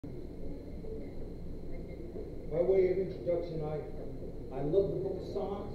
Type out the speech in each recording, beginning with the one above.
By way of introduction, I love the book of Psalms.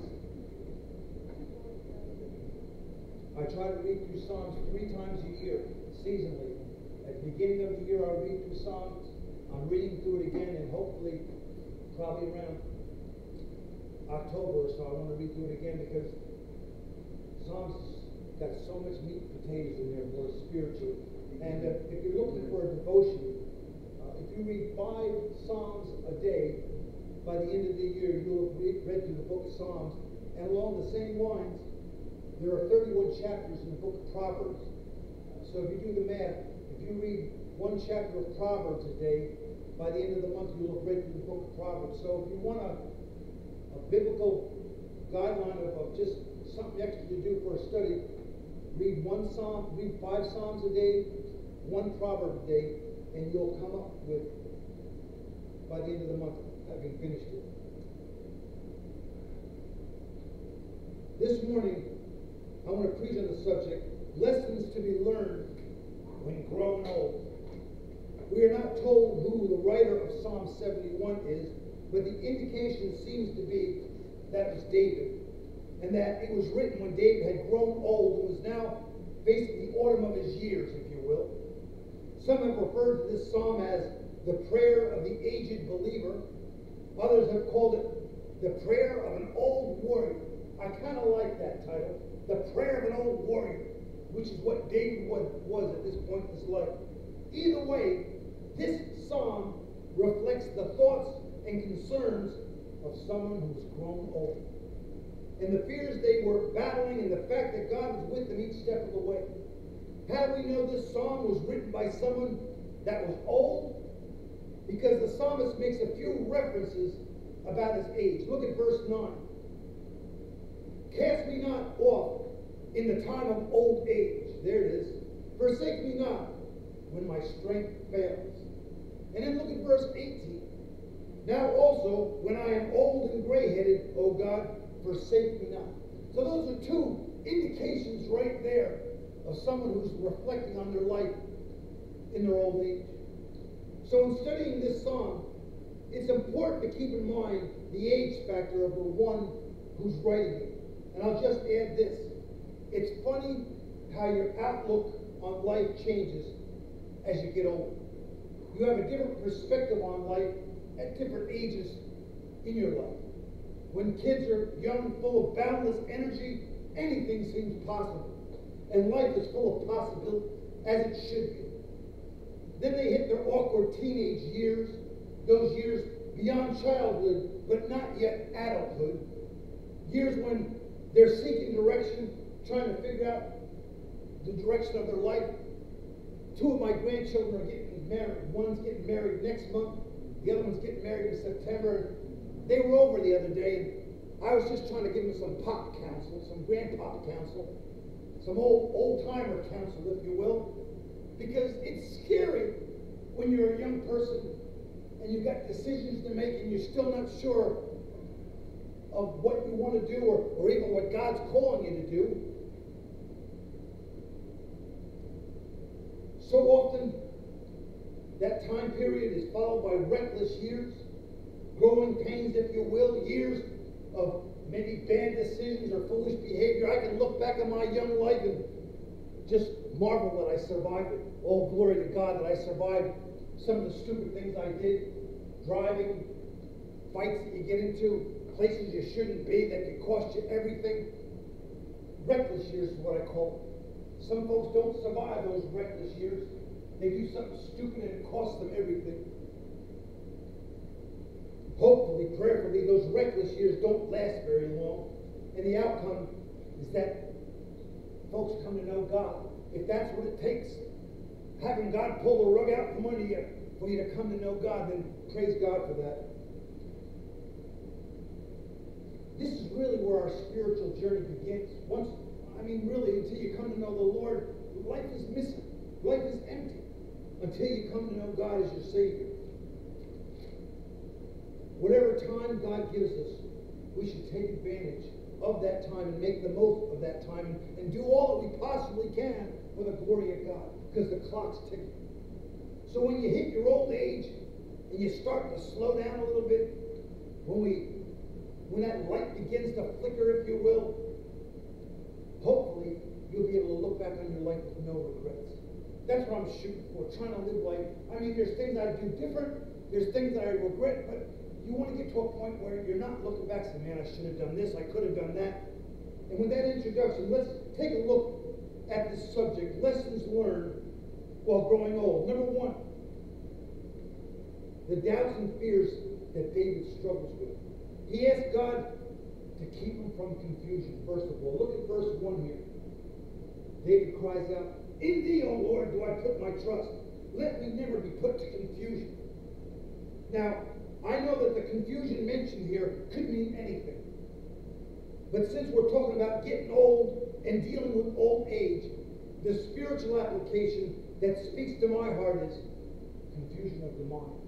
I try to read through Psalms 3 times a year, seasonally. At the beginning of the year, I read through Psalms. I'm reading through it again, and hopefully, probably around October or so, I want to read through it again because Psalms got so much meat and potatoes in there, more spiritual. And if you're looking for a devotion, if you read 5 Psalms a day, by the end of the year, you'll have read through the book of Psalms. And along the same lines, there are 31 chapters in the book of Proverbs. So if you do the math, if you read 1 chapter of Proverbs a day, by the end of the month, you'll have read through the book of Proverbs. So if you want a biblical guideline of just something extra to do for a study, read 1 Psalm, read 5 Psalms a day, 1 Proverb a day, and you'll come up with, by the end of the month, having finished it. This morning, I want to preach on the subject, lessons to be learned when growing old. We are not told who the writer of Psalm 71 is, but the indication seems to be that it was David, and that it was written when David had grown old and was now facing the autumn of his years, if you will. Some have referred to this psalm as the prayer of the aged believer. Others have called it the prayer of an old warrior. I kind of like that title, the prayer of an old warrior, which is what David was at this point in his life. Either way, this psalm reflects the thoughts and concerns of someone who's grown old, and the fears they were battling, and the fact that God was with them each step of the way. How do we know this psalm was written by someone that was old? Because the psalmist makes a few references about his age. Look at verse 9. Cast me not off in the time of old age. There it is. Forsake me not when my strength fails. And then look at verse 18. Now also, when I am old and gray-headed, O God, forsake me not. So those are 2 indications right there of someone who's reflecting on their life in their old age. So in studying this psalm, it's important to keep in mind the age factor of the one who's writing it. And I'll just add this. It's funny how your outlook on life changes as you get older. You have a different perspective on life at different ages in your life. When kids are young, full of boundless energy, anything seems possible. And life is full of possibility, as it should be. Then they hit their awkward teenage years, those years beyond childhood, but not yet adulthood. Years when they're seeking direction, trying to figure out the direction of their life. 2 of my grandchildren are getting married. One's getting married next month. The other one's getting married in September. They were over the other day, and I was just trying to give them some pop counsel, some grandpop counsel, some old-timer counsel, if you will. Because it's scary when you're a young person and you've got decisions to make and you're still not sure of what you want to do or even what God's calling you to do. So often, that time period is followed by reckless years, growing pains, if you will, years of maybe bad decisions or foolish behavior. I can look back at my young life and just marvel that I survived it. All glory to God that I survived some of the stupid things I did. Driving, fights that you get into, places you shouldn't be that could cost you everything. Reckless years is what I call it. Some folks don't survive those reckless years. They do something stupid and it costs them everything. Hopefully, prayerfully, those reckless years don't last very long. And the outcome is that folks come to know God. If that's what it takes, having God pull the rug out from under you for you to come to know God, then praise God for that. This is really where our spiritual journey begins. Really, until you come to know the Lord, life is missing. Life is empty until you come to know God as your Savior. Whatever time God gives us, we should take advantage of that time and make the most of that time and do all that we possibly can for the glory of God, because the clock's ticking. So when you hit your old age and you start to slow down a little bit, when that light begins to flicker, if you will, hopefully you'll be able to look back on your life with no regrets. That's what I'm shooting for, trying to live life. I mean, there's things I do different, there's things that I regret, but you want to get to a point where you're not looking back saying, man, I should have done this, I could have done that. And with that introduction, let's take a look at this subject, lessons learned while growing old. Number one, the doubts and fears that David struggles with. He asked God to keep him from confusion, first of all. Look at verse 1 here. David cries out, in thee, O Lord, do I put my trust. Let me never be put to confusion. Now, I know that the confusion mentioned here could mean anything. But since we're talking about getting old and dealing with old age, the spiritual application that speaks to my heart is confusion of the mind.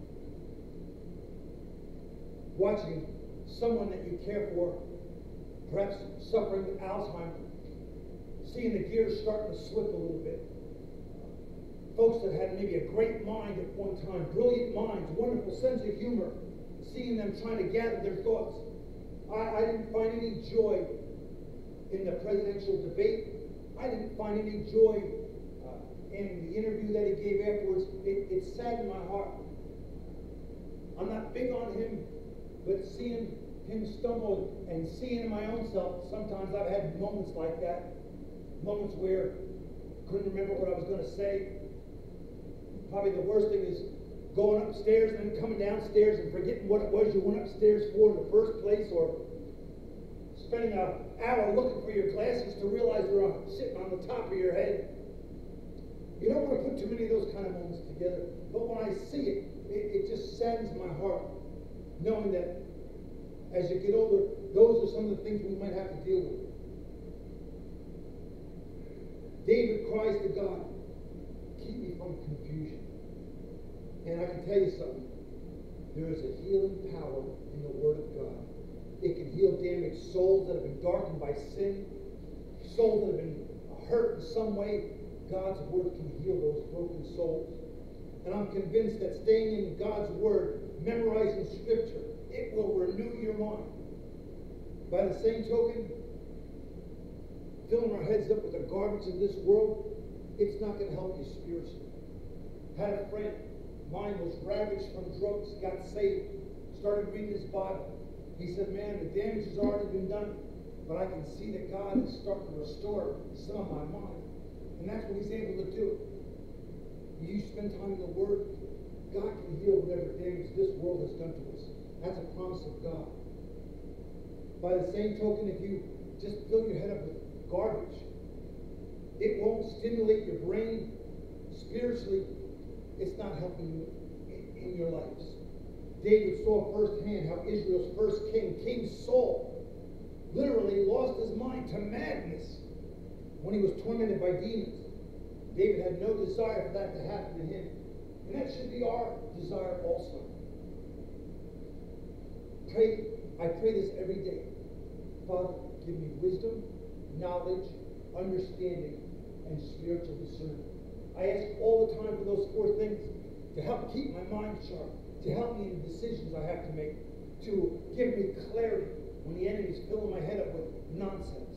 Watching someone that you care for, perhaps suffering with Alzheimer's, seeing the gears starting to slip a little bit. Folks that had maybe a great mind at one time, brilliant minds, wonderful sense of humor, seeing them trying to gather their thoughts. I didn't find any joy in the presidential debate. I didn't find any joy in the interview that he gave afterwards. It saddened my heart. I'm not big on him, but seeing him stumble and seeing in my own self, sometimes I've had moments like that. Moments where I couldn't remember what I was going to say. Probably the worst thing is going upstairs and then coming downstairs and forgetting what it was you went upstairs for in the first place, or spending an hour looking for your glasses to realize they're sitting on the top of your head. You don't want to put too many of those kind of moments together. But when I see it, it just saddens my heart, knowing that as you get older, those are some of the things we might have to deal with. David cries to God, keep me from confusion. And I can tell you something. There is a healing power in the Word of God. It can heal damaged souls that have been darkened by sin, souls that have been hurt in some way. God's Word can heal those broken souls. And I'm convinced that staying in God's Word, memorizing Scripture, it will renew your mind. By the same token, filling our heads up with the garbage of this world, it's not going to help you spiritually. Had a friend, mine was ravaged from drugs, got saved, started reading his Bible. He said, man, the damage has already been done, but I can see that God is starting to restore some of my mind. And that's what he's able to do. You spend time in the Word, God can heal whatever damage this world has done to us. That's a promise of God. By the same token, if you just fill your head up with garbage, it won't stimulate your brain spiritually. It's not helping you in your lives. David saw firsthand how Israel's first king, King Saul, literally lost his mind to madness when he was tormented by demons. David had no desire for that to happen to him. And that should be our desire also. I pray this every day. Father, give me wisdom, knowledge, understanding, and spiritual discernment. I ask all the time for those four things to help keep my mind sharp, to help me in the decisions I have to make, to give me clarity when the enemy's filling my head up with nonsense.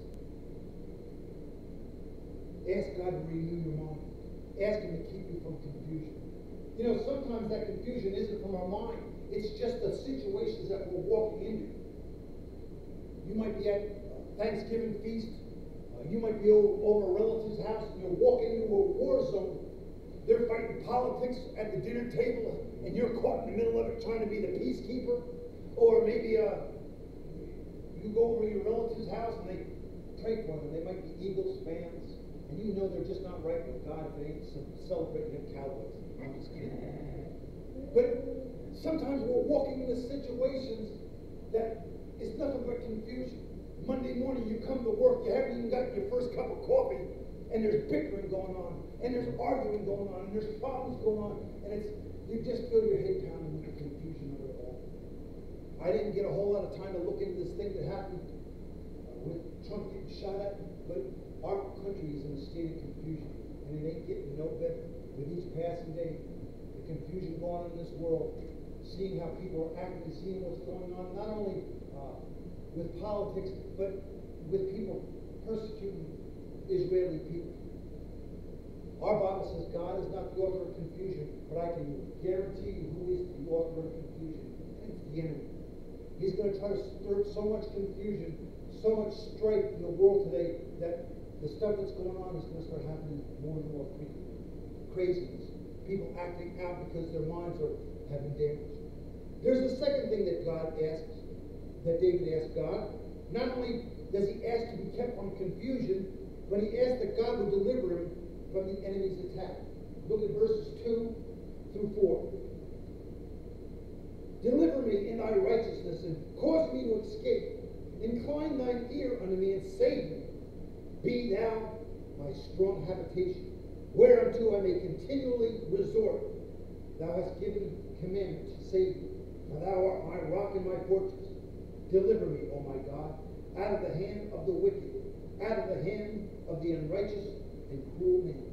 Ask God to renew your mind. Ask Him to keep you from confusion. You know, sometimes that confusion isn't from our mind. It's just the situations that we're walking into. You might be at a Thanksgiving feast. You might be over a relative's house and you're walking into a war zone. They're fighting politics at the dinner table and you're caught in the middle of it trying to be the peacekeeper. Or maybe you go over to your relative's house and they pray for them. They might be Eagles fans. And you know they're just not right with God if they ain't celebrating them Cowboys. I'm just kidding. But sometimes we're walking into situations that is nothing but confusion. Monday morning you come to work, you haven't even gotten your first cup of coffee, and there's bickering going on, and there's arguing going on, and there's problems going on, and you just feel your head pounding with the confusion of it all. I didn't get a whole lot of time to look into this thing that happened with Trump getting shot at, but our country is in a state of confusion, and it ain't getting no better with each passing day. The confusion going on in this world, seeing how people are acting, seeing what's going on, not only with politics, but with people persecuting Israeli people. Our Bible says God is not the author of confusion, but I can guarantee you who is the author of confusion. And it's the enemy. He's going to try to stir so much confusion, so much strife in the world today that the stuff that's going on is going to start happening more and more frequently. Craziness. People acting out because their minds are having damage. There's a second thing that God asks, that David asked God. Not only does he ask to be kept from confusion, but he asks that God would deliver him from the enemy's attack. Look at verses 2 through 4. Deliver me in thy righteousness, and cause me to escape. Incline thine ear unto me, and save me. Be thou my strong habitation, whereunto I may continually resort. Thou hast given commandment to save me. For thou art my rock and my fortress. Deliver me, O my God, out of the hand of the wicked, out of the hand of the unrighteous and cruel man.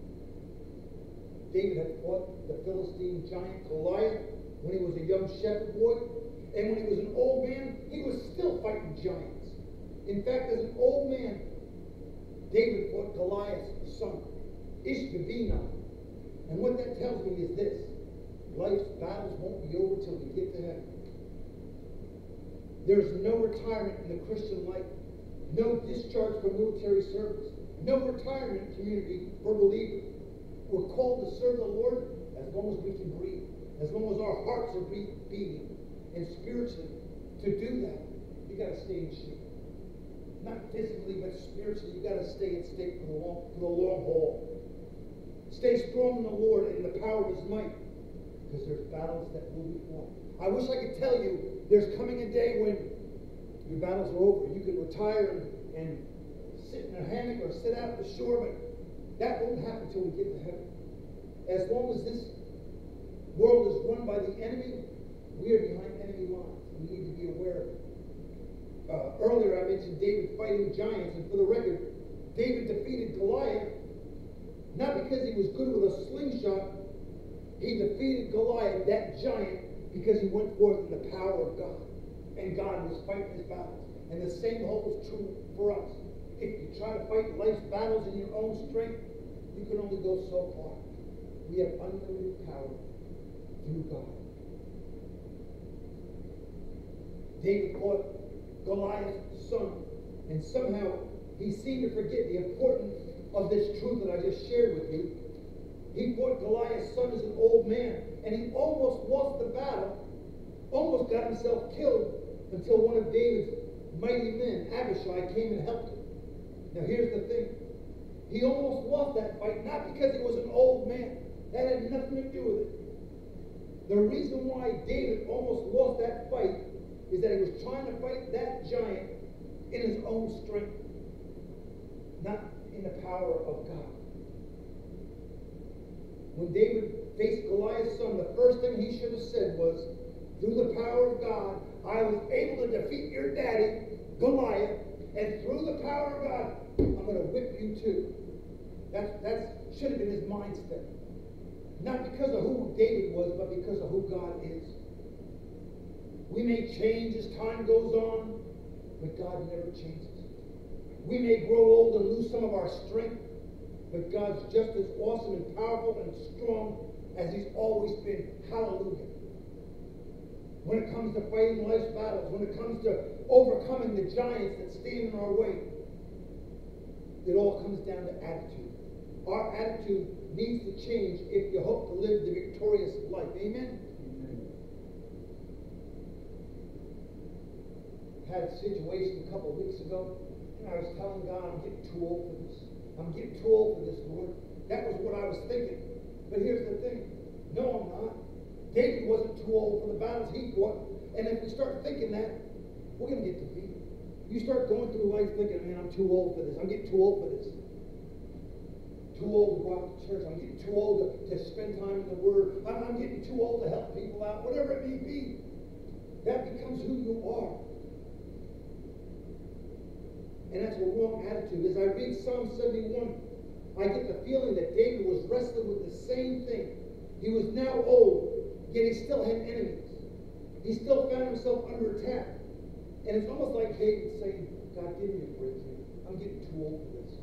David had fought the Philistine giant Goliath when he was a young shepherd boy, and when he was an old man, he was still fighting giants. In fact, as an old man, David fought Goliath's son, Ishbibenob. And what that tells me is this: life's battles won't be over till we get to heaven. There is no retirement in the Christian life, no discharge from military service, no retirement community for believers. We're called to serve the Lord as long as we can breathe, as long as our hearts are beating. And spiritually, to do that, you got to stay in shape. Not physically, but spiritually, you got to stay in shape for the long haul. Stay strong in the Lord and in the power of His might, because there's battles that will be fought. I wish I could tell you there's coming a day when your battles are over. You can retire and sit in a hammock or sit out at the shore, but that won't happen until we get to heaven. As long as this world is run by the enemy, we are behind enemy lines. We need to be aware of it. Earlier I mentioned David fighting giants, and for the record, David defeated Goliath not because he was good with a slingshot. He defeated Goliath, that giant, because he went forth in the power of God, and God was fighting his battles. And the same holds true for us. If you try to fight life's battles in your own strength, you can only go so far. We have unlimited power through God. David fought Goliath's son, and somehow he seemed to forget the importance of this truth that I just shared with you. He fought Goliath's son as an old man, and he almost lost the battle, almost got himself killed, until one of David's mighty men, Abishai, came and helped him. Now here's the thing. He almost lost that fight, not because he was an old man. That had nothing to do with it. The reason why David almost lost that fight is that he was trying to fight that giant in his own strength, not in the power of God. When David faced Goliath's son, the first thing he should have said was, through the power of God, I was able to defeat your daddy, Goliath, and through the power of God, I'm going to whip you too. That should have been his mindset. Not because of who David was, but because of who God is. We may change as time goes on, but God never changes. We may grow old and lose some of our strength, but God's just as awesome and powerful and strong as He's always been. Hallelujah. When it comes to fighting life's battles, when it comes to overcoming the giants that stand in our way, it all comes down to attitude. Our attitude needs to change if you hope to live the victorious life. Amen? Amen. Had a situation a couple of weeks ago, and I was telling God, I'm getting too old for this. I'm getting too old for this, Lord. That was what I was thinking. But here's the thing. No, I'm not. David wasn't too old for the battles he fought. And if we start thinking that, we're going to get defeated. You start going through life thinking, man, I'm too old for this. I'm getting too old for this. Too old to go out to church. I'm getting too old to spend time in the Word. I'm getting too old to help people out. Whatever it may be. That becomes who you are. And that's a wrong attitude. As I read Psalm 71, I get the feeling that David was wrestling with the same thing. He was now old, yet he still had enemies. He still found himself under attack. And it's almost like David saying, God, give me a break here. I'm getting too old for this.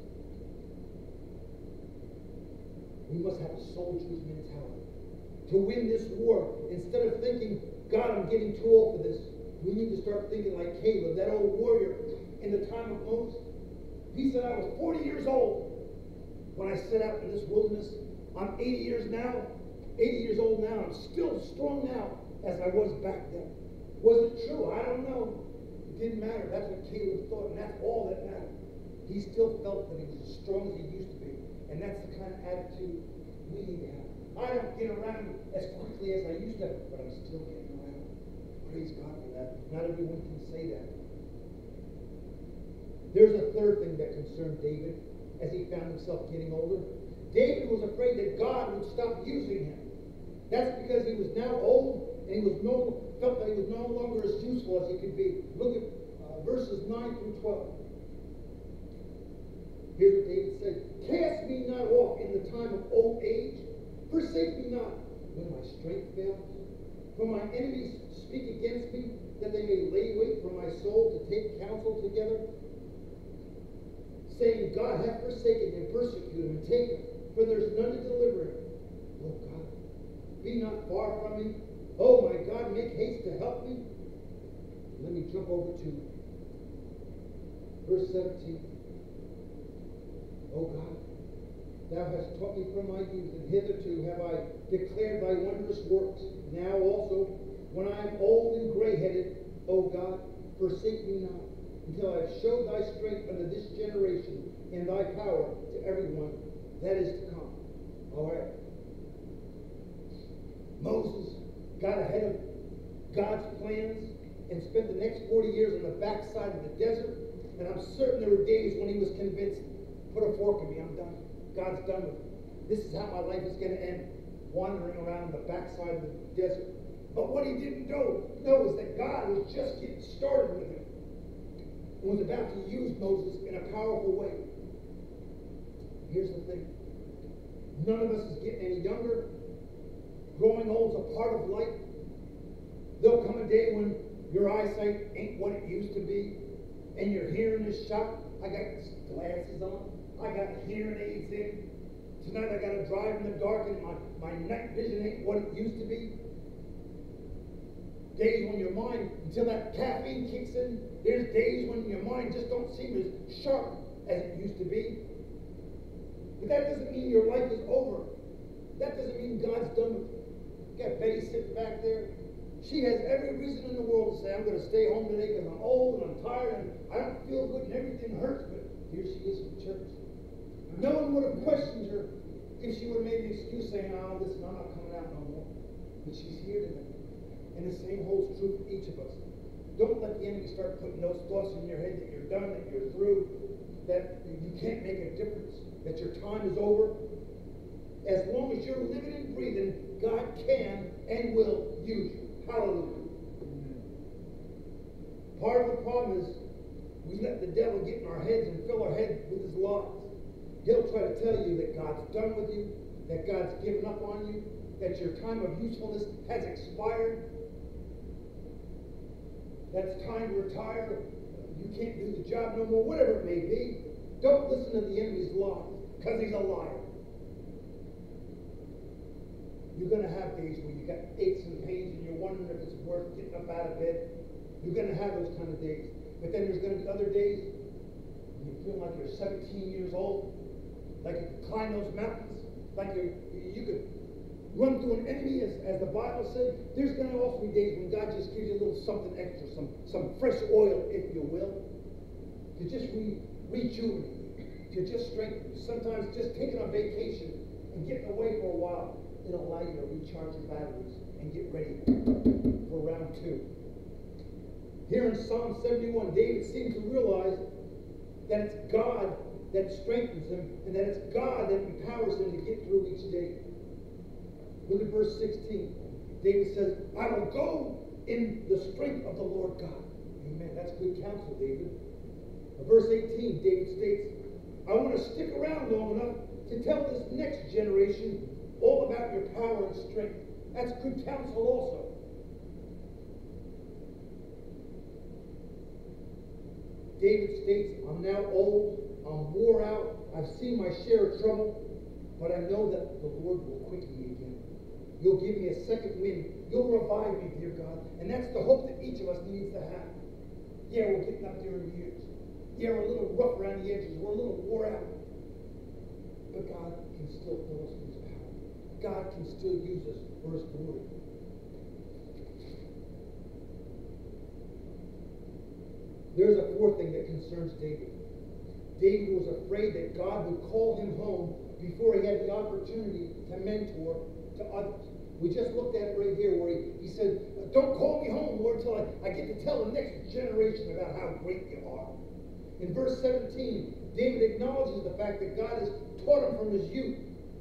We must have a soldier's mentality. To win this war, instead of thinking, God, I'm getting too old for this, we need to start thinking like Caleb, that old warrior in the time of Moses. He said, I was 40 years old when I set out in this wilderness. I'm 80 years old now. I'm still strong now as I was back then. Was it true? I don't know. It didn't matter. That's what Caleb thought, and that's all that mattered. He still felt that he was as strong as he used to be. And that's the kind of attitude we need to have. I don't get around as quickly as I used to, but I'm still getting around. Praise God for that. Not everyone can say that. There's a third thing that concerned David as he found himself getting older. David was afraid that God would stop using him. That's because he was now old and he felt that he was no longer as useful as he could be. Look at verses 9 through 12. Here's what David said. Cast me not off in the time of old age. Forsake me not when my strength fails. For my enemies speak against me, that they may lay wait for my soul to take counsel together, saying, God hath forsaken him, persecute him, and take him, for there is none to deliver him. Oh God, be not far from me. Oh my God, make haste to help me. Let me jump over to verse 17. O God, thou hast taught me from my youth, and hitherto have I declared thy wondrous works. Now also, when I am old and gray-headed, O God, forsake me not, until I have showed thy strength unto this generation, and thy power to everyone that is to come. All right. Moses got ahead of God's plans and spent the next 40 years on the backside of the desert. And I'm certain there were days when he was convinced, put a fork in me, I'm done. God's done with me. This is how my life is going to end, wandering around on the backside of the desert. But what he didn't know is that God was just getting started with him and was about to use Moses in a powerful way. Here's the thing. None of us is getting any younger. Growing old is a part of life. There'll come a day when your eyesight ain't what it used to be, and your hearing is shot. I got glasses on. I got hearing aids in. Tonight I got to drive in the dark, and my night vision ain't what it used to be. Days when your mind, until that caffeine kicks in, there's days when your mind just don't seem as sharp as it used to be. But that doesn't mean your life is over. That doesn't mean God's done with you. Got Betty sitting back there. She has every reason in the world to say, I'm going to stay home today because I'm old and I'm tired and I don't feel good and everything hurts. But here she is in church. No one would have questioned her if she would have made an excuse saying, oh, listen, I'm not coming out no more. But she's here today. And the same holds true for each of us. Don't let the enemy start putting those thoughts in your head that you're done, that you're through, that you can't make a difference, that your time is over. As long as you're living and breathing, God can and will use you. Hallelujah. Amen. Part of the problem is we let the devil get in our heads and fill our heads with his lies. He'll try to tell you that God's done with you, that God's given up on you, that your time of usefulness has expired, that it's time to retire, you can't do the job no more, whatever it may be. Don't listen to the enemy's lies, because he's a liar. You're going to have days where you got aches and pains and you're wondering if it's worth getting up out of bed. You're going to have those kind of days. But then there's going to be other days when you feel like you're 17 years old, like you could climb those mountains, like you could run through an enemy, as the Bible said. There's going to also be days when God just gives you a little something extra, some fresh oil, if you will, to just rejuvenate you, to just strengthen you. Sometimes just taking a vacation and getting away for a while, it'll allow you to recharge your batteries and get ready for round 2. Here in Psalm 71, David seems to realize that it's God that strengthens him and that it's God that empowers him to get through each day. Look at verse 16. David says, I will go in the strength of the Lord God. Amen. That's good counsel, David. Verse 18, David states, I want to stick around long enough to tell this next generation all about your power and strength. That's good counsel also. David states, I'm now old, I'm wore out, I've seen my share of trouble, but I know that the Lord will quicken me again. You'll give me a second wind. You'll revive me, dear God. And that's the hope that each of us needs to have. Yeah, we're getting up there in years. Yeah, we're a little rough around the edges. We're a little wore out. But God can still fill us with His power. God can still use us for His glory. There's a fourth thing that concerns David. David was afraid that God would call him home before he had the opportunity to mentor to others. We just looked at it right here where he said, don't call me home, Lord, until I get to tell the next generation about how great you are. In verse 17, David acknowledges the fact that God has taught him from his youth.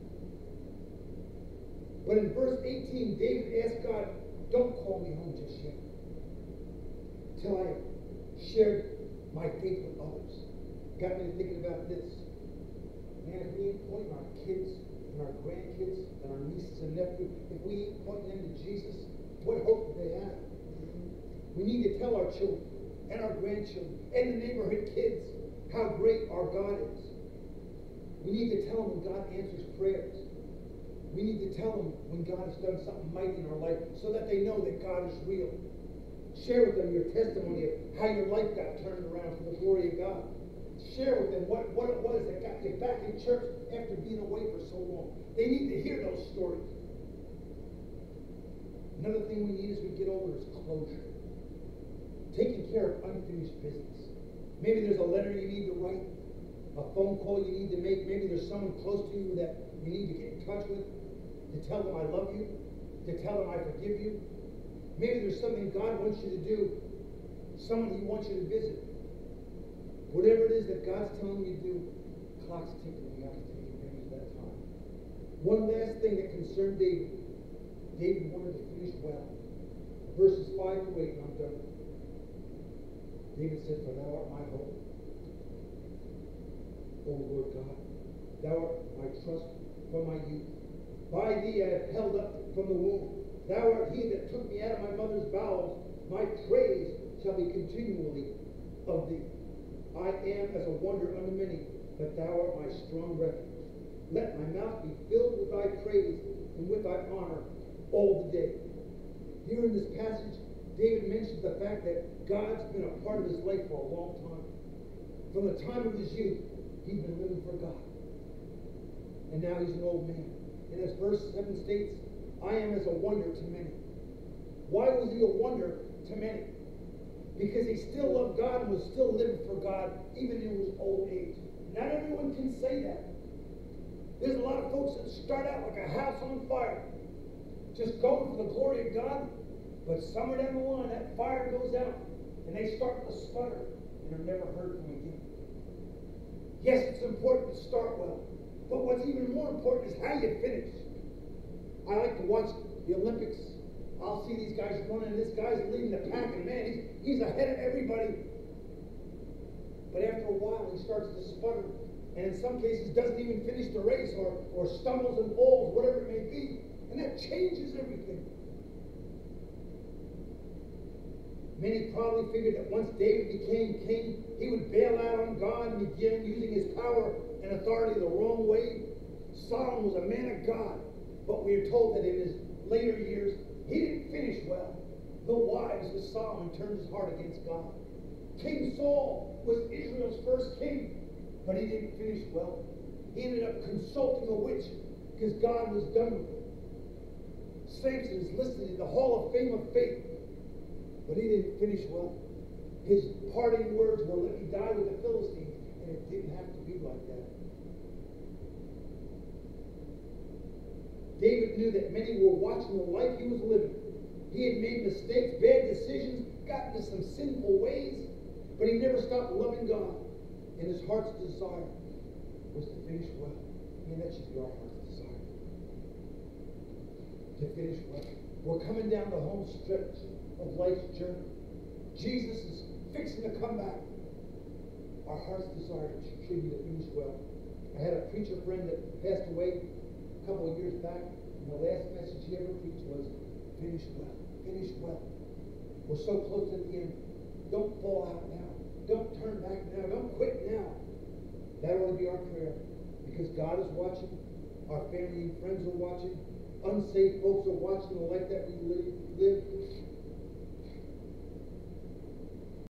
But in verse 18, David asked God, don't call me home just yet, till I have shared my faith with others. Got me thinking about this. Man, if we ain't pointing our kids and our grandkids and our nieces and nephews, if we ain't pointing them to Jesus, what hope do they have? We need to tell our children and our grandchildren and the neighborhood kids how great our God is. We need to tell them when God answers prayers. We need to tell them when God has done something mighty in our life so that they know that God is real. Share with them your testimony of how your life got turned around for the glory of God. Share with them what it was that got you back in church after being away for so long. They need to hear those stories. Another thing we need as we get older is closure. Taking care of unfinished business. Maybe there's a letter you need to write, a phone call you need to make. Maybe there's someone close to you that you need to get in touch with, to tell them I love you, to tell them I forgive you. Maybe there's something God wants you to do, someone He wants you to visit. Whatever it is that God's telling you to do, clock's ticking. You have to take advantage of that time. One last thing that concerned David. David wanted to finish well. Verses 5 to 8, and I'm done. David said, for thou art my hope, O Lord God. Thou art my trust from my youth. By thee I have held up from the womb. Thou art he that took me out of my mother's bowels. My praise shall be continually of thee. I am as a wonder unto many, but thou art my strong refuge. Let my mouth be filled with thy praise and with thy honor all the day. Here in this passage, David mentions the fact that God's been a part of his life for a long time. From the time of his youth, he's been living for God. And now he's an old man. And as verse 7 states, I am as a wonder to many. Why was he a wonder to many? Because he still loved God and was still living for God even in his old age. Not everyone can say that. There's a lot of folks that start out like a house on fire, just going for the glory of God, but somewhere down the line that fire goes out and they start to sputter and are never heard from again. Yes, it's important to start well, but what's even more important is how you finish. I like to watch the Olympics. I'll see these guys running, this guy's leading the pack, and man, he's ahead of everybody. But after a while, he starts to sputter, and in some cases doesn't even finish the race, or stumbles and falls, whatever it may be. And that changes everything. Many probably figured that once David became king, he would bail out on God and begin using his power and authority the wrong way. Solomon was a man of God, but we are told that in his later years, he didn't finish well. The wives of Solomon turned his heart against God. King Saul was Israel's first king, but he didn't finish well. He ended up consulting a witch because God was done with him. Samson is listed in the Hall of Fame of Faith, but he didn't finish well. His parting words were, let me die with the Philistines, and it didn't have to be like that. David knew that many were watching the life he was living. He had made mistakes, bad decisions, gotten into some sinful ways, but he never stopped loving God. And his heart's desire was to finish well. Man, that should be our heart's desire. To finish well. We're coming down the home stretch of life's journey. Jesus is fixing to come back. Our heart's desire should be to finish well. I had a preacher friend that passed away a couple of years back, and the last message he ever preached was, finish well, finish well. We're so close at the end. Don't fall out now. Don't turn back now. Don't quit now. That ought to be our prayer, because God is watching. Our family and friends are watching. Unsaved folks are watching the life that we live.